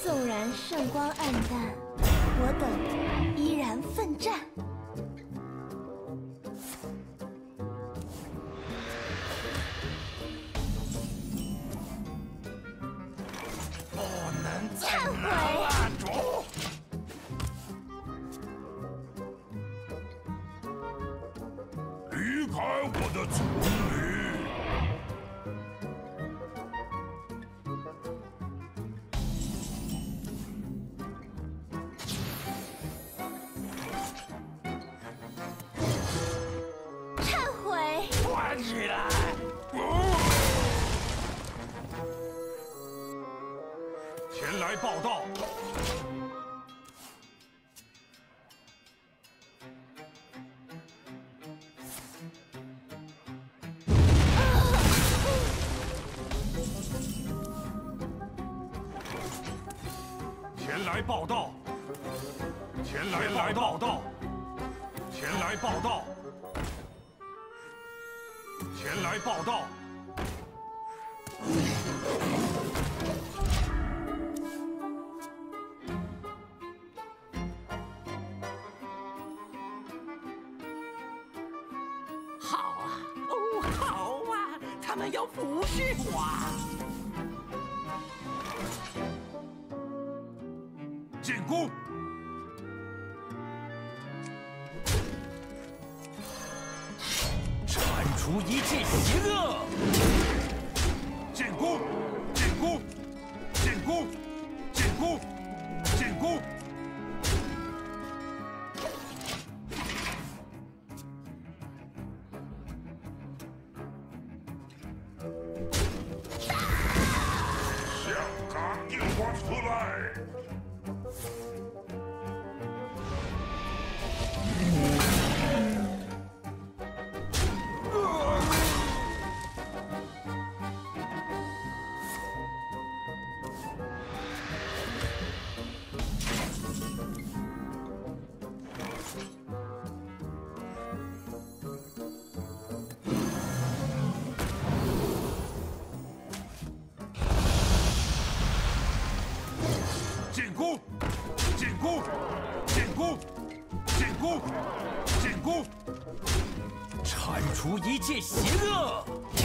纵然圣光暗淡，我等依然奋战。 不能再忏拿悔！ 蜡烛。离开我的丛林！ 忏悔！ 关起来！前来报道。前来报道。前来报道。前来报道。 前来报道。 好啊，哦，好啊，他们要服侍我。 进攻！ 铲除一切邪恶！ 进攻！进攻！进攻！进攻！进攻！香港给我出来！ 进攻！进攻！进攻！进攻！进攻！ 铲除一切邪恶！